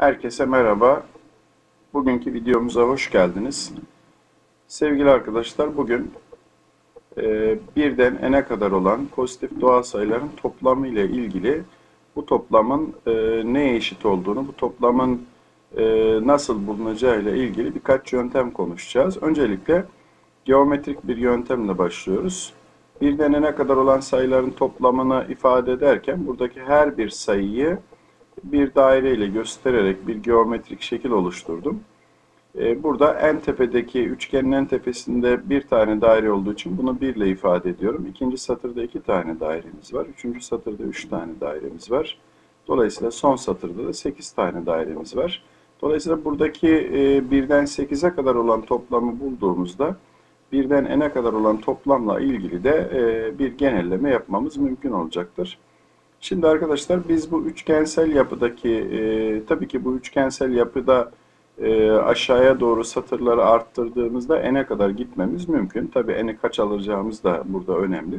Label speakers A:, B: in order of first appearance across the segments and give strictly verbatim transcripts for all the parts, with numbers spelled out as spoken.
A: Herkese merhaba. Bugünkü videomuza hoş geldiniz. Sevgili arkadaşlar, bugün e, birden n'e kadar olan pozitif doğal sayıların toplamı ile ilgili bu toplamın e, neye eşit olduğunu, bu toplamın e, nasıl bulunacağı ile ilgili birkaç yöntem konuşacağız. Öncelikle geometrik bir yöntemle başlıyoruz. Birden n'e kadar olan sayıların toplamını ifade ederken buradaki her bir sayıyı bir daire ile göstererek bir geometrik şekil oluşturdum. Burada en tepedeki üçgenin en tepesinde bir tane daire olduğu için bunu bir ile ifade ediyorum. İkinci satırda iki tane dairemiz var. Üçüncü satırda üç tane dairemiz var. Dolayısıyla son satırda da sekiz tane dairemiz var. Dolayısıyla buradaki birden sekize kadar olan toplamı bulduğumuzda birden n'e kadar olan toplamla ilgili de bir genelleme yapmamız mümkün olacaktır. Şimdi arkadaşlar biz bu üçgensel yapıdaki, e, tabii ki bu üçgensel yapıda e, aşağıya doğru satırları arttırdığımızda n'e kadar gitmemiz mümkün. Tabii n'i kaç alacağımız da burada önemli.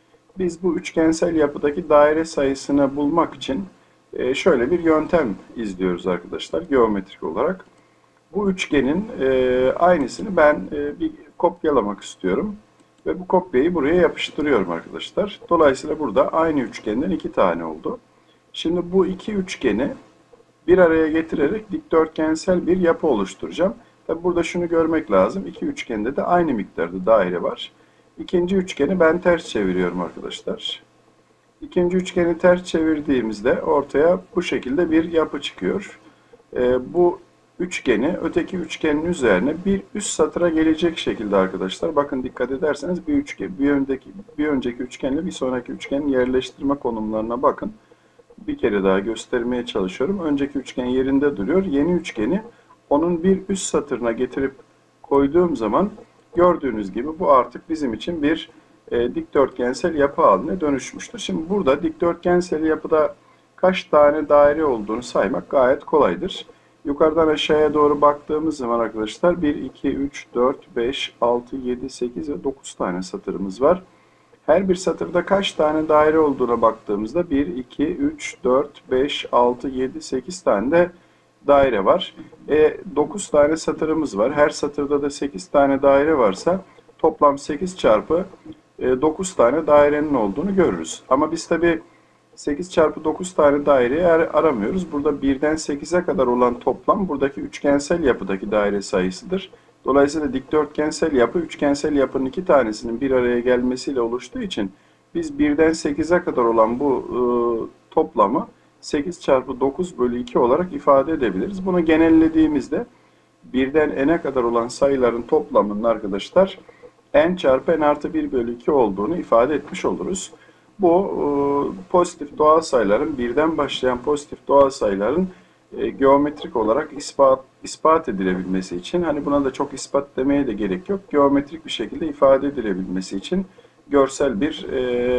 A: Biz bu üçgensel yapıdaki daire sayısını bulmak için e, şöyle bir yöntem izliyoruz arkadaşlar geometrik olarak. Bu üçgenin e, aynısını ben e, bir kopyalamak istiyorum. Ve bu kopyayı buraya yapıştırıyorum arkadaşlar. Dolayısıyla burada aynı üçgenden iki tane oldu. Şimdi bu iki üçgeni bir araya getirerek dikdörtgensel bir yapı oluşturacağım. Tabi burada şunu görmek lazım. İki üçgende de aynı miktarda daire var. İkinci üçgeni ben ters çeviriyorum arkadaşlar. İkinci üçgeni ters çevirdiğimizde ortaya bu şekilde bir yapı çıkıyor. Ee, bu üçgeni öteki üçgenin üzerine bir üst satıra gelecek şekilde arkadaşlar. Bakın dikkat ederseniz bir üçgen, bir önceki bir önceki üçgenle bir sonraki üçgenin yerleştirme konumlarına bakın. Bir kere daha göstermeye çalışıyorum. Önceki üçgen yerinde duruyor. Yeni üçgeni onun bir üst satırına getirip koyduğum zaman gördüğünüz gibi bu artık bizim için bir e, dikdörtgensel yapı haline dönüşmüştür. Şimdi burada dikdörtgensel yapıda kaç tane daire olduğunu saymak gayet kolaydır. Yukarıdan aşağıya doğru baktığımız zaman arkadaşlar bir, iki, üç, dört, beş, altı, yedi, sekiz ve dokuz tane satırımız var. Her bir satırda kaç tane daire olduğuna baktığımızda bir, iki, üç, dört, beş, altı, yedi, sekiz tane de daire var. E, dokuz tane satırımız var. Her satırda da sekiz tane daire varsa toplam sekiz çarpı dokuz tane dairenin olduğunu görürüz. Ama biz tabi sekiz çarpı dokuz tane daireyi aramıyoruz. Burada birden sekize kadar olan toplam buradaki üçgensel yapıdaki daire sayısıdır. Dolayısıyla dikdörtgensel yapı üçgensel yapının iki tanesinin bir araya gelmesiyle oluştuğu için biz birden sekize kadar olan bu e, toplamı sekiz çarpı dokuz bölü iki olarak ifade edebiliriz. Bunu genellediğimizde birden n'e kadar olan sayıların toplamının arkadaşlar n çarpı n artı bir bölü iki olduğunu ifade etmiş oluruz. Bu e, pozitif doğal sayıların, birden başlayan pozitif doğal sayıların e, geometrik olarak ispat, ispat edilebilmesi için, hani buna da çok ispat demeye de gerek yok, geometrik bir şekilde ifade edilebilmesi için görsel bir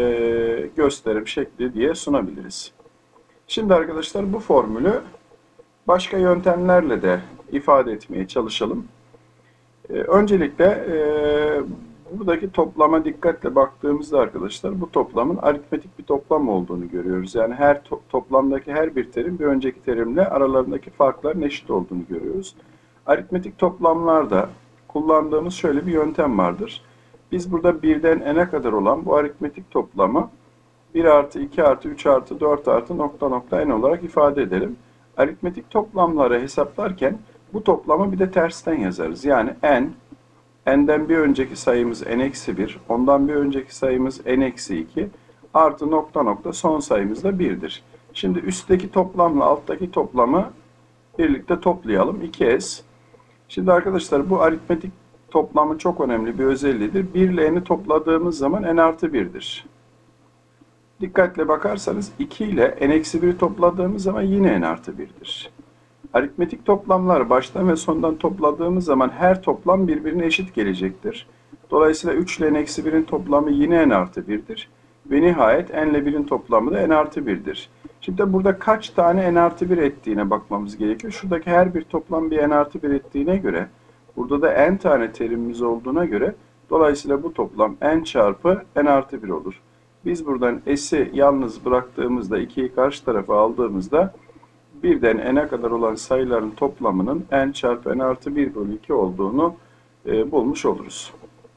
A: e, gösterim şekli diye sunabiliriz. Şimdi arkadaşlar bu formülü başka yöntemlerle de ifade etmeye çalışalım. E, öncelikle e, buradaki toplama dikkatle baktığımızda arkadaşlar bu toplamın aritmetik bir toplam olduğunu görüyoruz. Yani her to toplamdaki her bir terim bir önceki terimle aralarındaki farkların eşit olduğunu görüyoruz. Aritmetik toplamlarda kullandığımız şöyle bir yöntem vardır. Biz burada birden n'e kadar olan bu aritmetik toplamı bir artı iki artı üç artı dört artı nokta nokta n olarak ifade edelim. Aritmetik toplamları hesaplarken bu toplamı bir de tersten yazarız. Yani n, n'den bir önceki sayımız n eksi bir, ondan bir önceki sayımız n eksi iki, artı nokta nokta son sayımız da birdir. Şimdi üstteki toplamla alttaki toplamı birlikte toplayalım. iki s. Şimdi arkadaşlar bu aritmetik toplamı çok önemli bir özelliğidir. bir ile n'i topladığımız zaman n artı bir'dir. Dikkatle bakarsanız iki ile n eksi bir'i topladığımız zaman yine n artı bir'dir. Aritmetik toplamlar baştan ve sondan topladığımız zaman her toplam birbirine eşit gelecektir. Dolayısıyla üç ile n eksi bir'in toplamı yine n artı bir'dir. Ve nihayet n ile bir'in toplamı da n artı bir'dir. Şimdi burada kaç tane n artı bir ettiğine bakmamız gerekiyor. Şuradaki her bir toplam bir n artı bir ettiğine göre, burada da n tane terimimiz olduğuna göre, dolayısıyla bu toplam n çarpı n artı bir olur. Biz buradan s'i yalnız bıraktığımızda, ikiyi karşı tarafa aldığımızda birden n'e kadar olan sayıların toplamının n çarpı n artı bir bölü iki olduğunu e, bulmuş oluruz.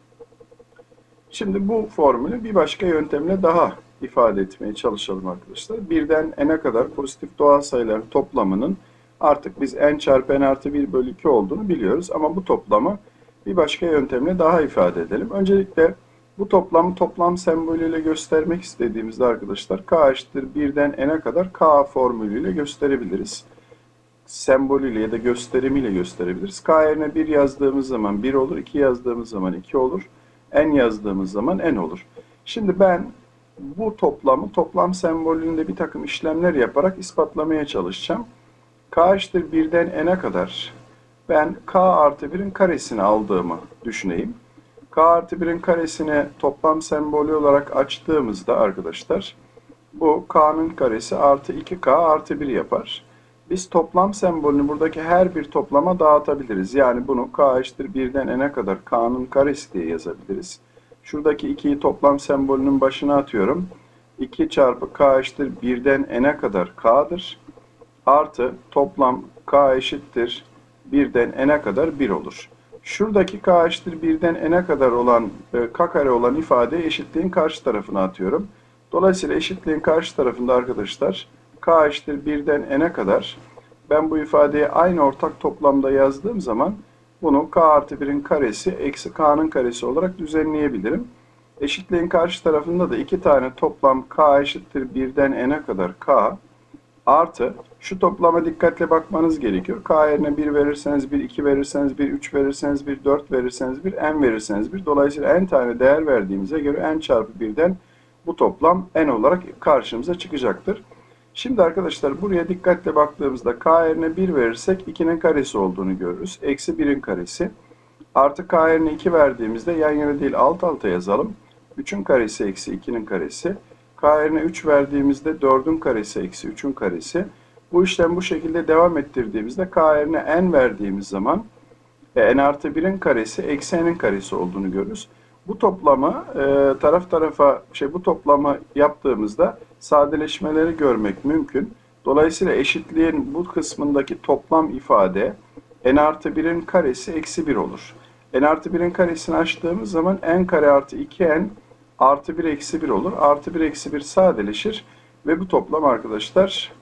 A: Şimdi bu formülü bir başka yöntemle daha ifade etmeye çalışalım arkadaşlar. Birden n'e kadar pozitif doğal sayıların toplamının artık biz n çarpı n artı bir bölü iki olduğunu biliyoruz. Ama bu toplamı bir başka yöntemle daha ifade edelim. Öncelikle bu toplamı toplam sembolüyle göstermek istediğimizde arkadaşlar k eşittir birden n'e kadar k formülüyle gösterebiliriz. Sembolüyle ya da gösterimiyle gösterebiliriz. K yerine bir yazdığımız zaman bir olur, iki yazdığımız zaman iki olur, n yazdığımız zaman n olur. Şimdi ben bu toplamı toplam sembolünde bir takım işlemler yaparak ispatlamaya çalışacağım. K eşittir birden n'e kadar ben k artı birin karesini aldığımı düşüneyim. K artı birin karesini toplam sembolü olarak açtığımızda arkadaşlar bu k'nın karesi artı iki k artı bir yapar. Biz toplam sembolünü buradaki her bir toplama dağıtabiliriz. Yani bunu k eşittir birden n'e kadar k'nın karesi diye yazabiliriz. Şuradaki ikiyi toplam sembolünün başına atıyorum. iki çarpı k eşittir birden n'e kadar k'dır. Artı toplam k eşittir birden n'e kadar bir olur. Şuradaki k eşittir birden n'e kadar olan k kare olan ifadeyi eşitliğin karşı tarafına atıyorum. Dolayısıyla eşitliğin karşı tarafında arkadaşlar k eşittir birden n'e kadar ben bu ifadeyi aynı ortak toplamda yazdığım zaman bunu k artı birin karesi eksi k'nın karesi olarak düzenleyebilirim. Eşitliğin karşı tarafında da iki tane toplam k eşittir birden n'e kadar k artı şu toplama dikkatle bakmanız gerekiyor. K yerine bir verirseniz bir, iki verirseniz bir, üç verirseniz bir, dört verirseniz bir, n verirseniz bir. Dolayısıyla n tane değer verdiğimize göre n çarpı birden bu toplam n olarak karşımıza çıkacaktır. Şimdi arkadaşlar buraya dikkatle baktığımızda k yerine bir verirsek ikinin karesi olduğunu görürüz. Eksi birin karesi. Artı k yerine iki verdiğimizde yan yana değil alt alta yazalım. üçün karesi eksi ikinin karesi. K yerine üç verdiğimizde dördün karesi eksi üçün karesi. Bu işlem bu şekilde devam ettirdiğimizde k yerine n verdiğimiz zaman e, n artı birin karesi eksi n'in karesi olduğunu görürüz. Bu toplamı e, taraf tarafa şey bu toplamı yaptığımızda sadeleşmeleri görmek mümkün. Dolayısıyla eşitliğin bu kısmındaki toplam ifade n artı birin karesi eksi bir olur. N artı birin karesini açtığımız zaman n kare artı iki n artı bir eksi bir olur. Artı bir eksi bir sadeleşir ve bu toplam arkadaşlar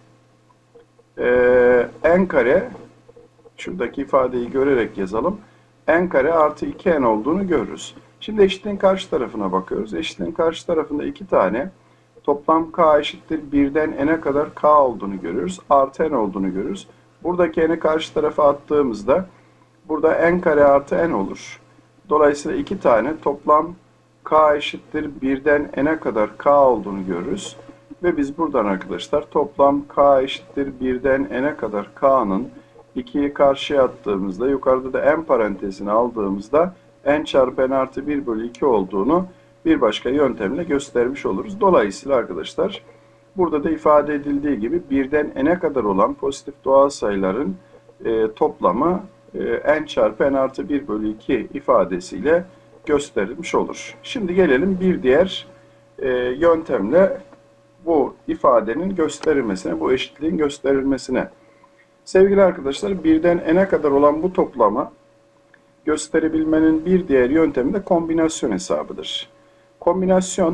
A: e, n kare şuradaki ifadeyi görerek yazalım. N kare artı iki n olduğunu görürüz. Şimdi eşitliğin karşı tarafına bakıyoruz. Eşitliğin karşı tarafında iki tane toplam k eşittir birden n'e kadar k olduğunu görüyoruz. Artı n olduğunu görürüz. Buradaki n'i karşı tarafa attığımızda burada n kare artı n olur. Dolayısıyla iki tane toplam k eşittir birden n'e kadar k olduğunu görürüz. Ve biz buradan arkadaşlar toplam k eşittir birden n'e kadar k'nın ikiyi karşıya attığımızda yukarıda da n parantezini aldığımızda n çarpı n artı bir bölü iki olduğunu bir başka yöntemle göstermiş oluruz. Dolayısıyla arkadaşlar burada da ifade edildiği gibi birden n'e kadar olan pozitif doğal sayıların e, toplamı e, n çarpı n artı bir bölü iki ifadesiyle gösterilmiş olur. Şimdi gelelim bir diğer e, yöntemle bu ifadenin gösterilmesine, bu eşitliğin gösterilmesine. Sevgili arkadaşlar birden n'e kadar olan bu toplama gösterebilmenin bir diğer yöntemi de kombinasyon hesabıdır. Kombinasyon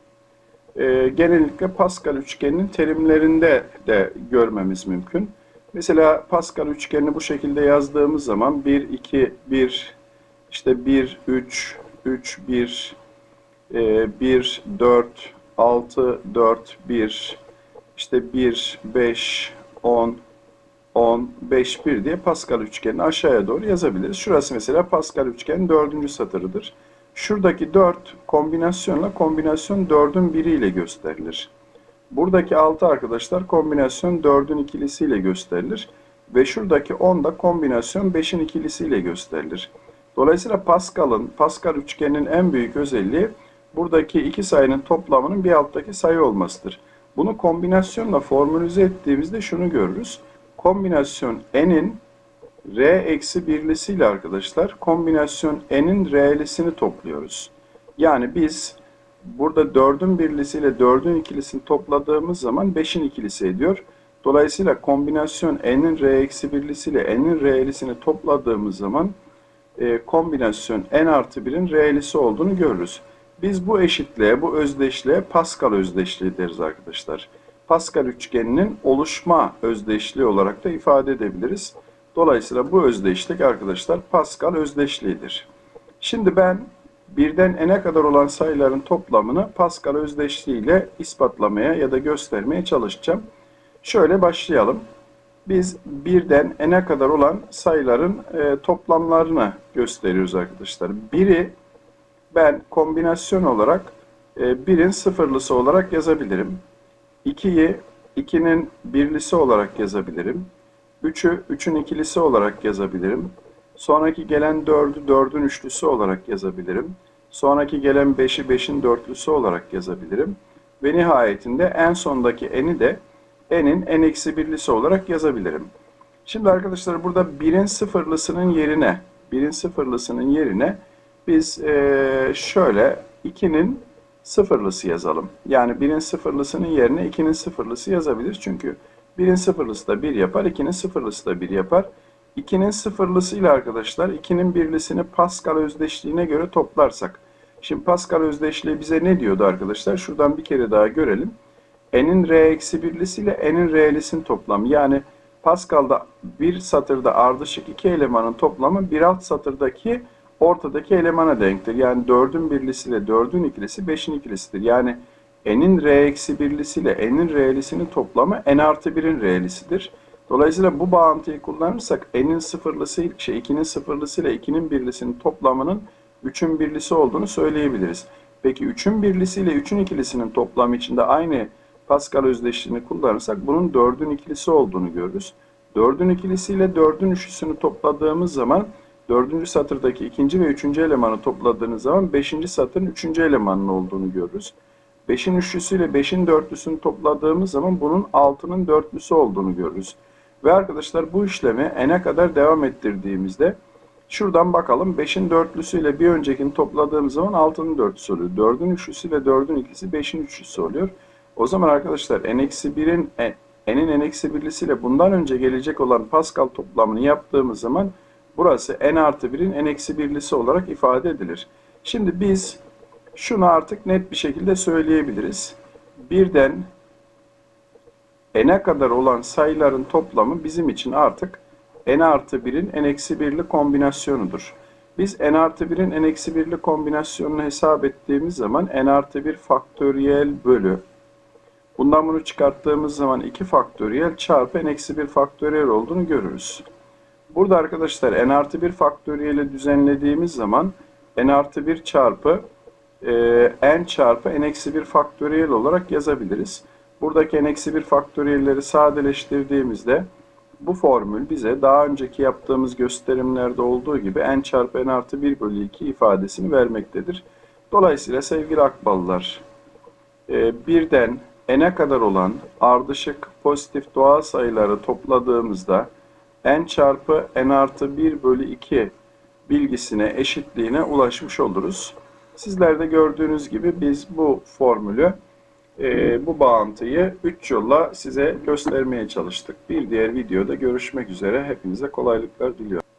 A: e, genellikle Pascal üçgeninin terimlerinde de görmemiz mümkün. Mesela Pascal üçgenini bu şekilde yazdığımız zaman bir, iki, bir, işte bir, üç, üç, bir, bir, dört, altı, dört, bir, işte bir, beş, on, on, beş, bir diye Pascal üçgenini aşağıya doğru yazabiliriz. Şurası mesela Pascal üçgenin dördüncü satırıdır. Şuradaki dört kombinasyonla kombinasyon dördün biriyle gösterilir. Buradaki altı arkadaşlar kombinasyon dördün ikilisiyle gösterilir. Ve şuradaki on da kombinasyon beşin ikilisiyle gösterilir. Dolayısıyla Pascal'ın, Pascal üçgeninin en büyük özelliği buradaki iki sayının toplamının bir alttaki sayı olmasıdır. Bunu kombinasyonla formülize ettiğimizde şunu görürüz. Kombinasyon n'in r eksi birlisiyle arkadaşlar kombinasyon n'in r'lisini topluyoruz. Yani biz burada dördün birlisiyle dördün ikilisini topladığımız zaman beşin ikilisi ediyor. Dolayısıyla kombinasyon n'in r eksi birlisi ile n'in r'lisini topladığımız zaman e, kombinasyon n artı birin r'lisi olduğunu görürüz. Biz bu eşitliğe, bu özdeşliğe Pascal özdeşliği deriz arkadaşlar. Pascal üçgeninin oluşma özdeşliği olarak da ifade edebiliriz. Dolayısıyla bu özdeşlik arkadaşlar Pascal özdeşliğidir. Şimdi ben birden n'e kadar olan sayıların toplamını Pascal özdeşliği ile ispatlamaya ya da göstermeye çalışacağım. Şöyle başlayalım. Biz birden n'e kadar olan sayıların e, toplamlarını gösteriyoruz arkadaşlar. biri ben kombinasyon olarak e, birin sıfırlısı olarak yazabilirim. ikiyi ikinin birlisi olarak yazabilirim. üçü üçün ikilisi olarak yazabilirim. Sonraki gelen dördü dördün üçlüsü olarak yazabilirim. Sonraki gelen beşi beşin dörtlüsü olarak yazabilirim. Ve nihayetinde en sondaki n'i de n'in n eksi birlisi olarak yazabilirim. Şimdi arkadaşlar burada birin sıfırlısının yerine birin sıfırlısının yerine biz e, şöyle ikinin sıfırlısı yazalım. Yani birin sıfırlısının yerine ikinin sıfırlısı yazabiliriz. Çünkü birin sıfırlısı da bir yapar, ikinin sıfırlısı da bir yapar. ikinin sıfırlısı ile arkadaşlar ikinin birlisini Pascal özdeşliğine göre toplarsak. Şimdi Pascal özdeşliği bize ne diyordu arkadaşlar? Şuradan bir kere daha görelim. N'in r eksi birlisi ile n'in r'lisinin toplamı. Yani Pascal'da bir satırda ardışık iki elemanın toplamı bir alt satırdaki ortadaki elemana denktir. Yani dördün birlisi ile dördün ikilisi beşin ikilisidir. Yani n'in r eksi birlisi ile n'in r'lisinin toplamı n artı birin r'lisidir. Dolayısıyla bu bağıntıyı kullanırsak n'in sıfırlısı, şey ikinin sıfırlısı ile ikinin birlisinin toplamının üçün birlisi olduğunu söyleyebiliriz. Peki üçün birlisi ile üçün ikilisinin toplamı içinde aynı Pascal özdeşliğini kullanırsak bunun dördün ikilisi olduğunu görürüz. dördün ikilisi ile dördün üçlüsünü topladığımız zaman dördüncü satırdaki ikinci ve üçüncü elemanı topladığınız zaman beşinci satırın üçüncü elemanının olduğunu görürüz. beşin üçlüsü ile beşin dörtlüsünü topladığımız zaman bunun altının dörtlüsü olduğunu görürüz. Ve arkadaşlar bu işlemi n'e kadar devam ettirdiğimizde şuradan bakalım beşin dörtlüsü ile bir öncekini topladığımız zaman altının dörtlüsü oluyor. dördün üçlüsü ile dördün ikilisi beşin üçlüsü oluyor. O zaman arkadaşlar n eksi birin n'in n eksi birlisi ile bundan önce gelecek olan Pascal toplamını yaptığımız zaman burası n artı birin n eksi birlisi olarak ifade edilir. Şimdi biz şunu artık net bir şekilde söyleyebiliriz. Birden n'e kadar olan sayıların toplamı bizim için artık n artı birin n eksi birli kombinasyonudur. Biz n artı birin n eksi birli kombinasyonunu hesap ettiğimiz zaman n artı bir faktöriyel bölü. Bundan bunu çıkarttığımız zaman iki faktöriyel çarpı n eksi bir faktöriyel olduğunu görürüz. Burada arkadaşlar n artı bir faktöriyeli düzenlediğimiz zaman n artı bir çarpı e, n çarpı n eksi bir faktöriyel olarak yazabiliriz. Buradaki n eksi bir faktöriyelleri sadeleştirdiğimizde bu formül bize daha önceki yaptığımız gösterimlerde olduğu gibi n çarpı n artı bir bölü iki ifadesini vermektedir. Dolayısıyla sevgili Akballılar, e, birden n'e kadar olan ardışık pozitif doğal sayıları topladığımızda n çarpı n artı bir bölü iki bilgisine, eşitliğine ulaşmış oluruz. Sizler de gördüğünüz gibi biz bu formülü, e, bu bağıntıyı üç yolla size göstermeye çalıştık. Bir diğer videoda görüşmek üzere. Hepinize kolaylıklar diliyorum.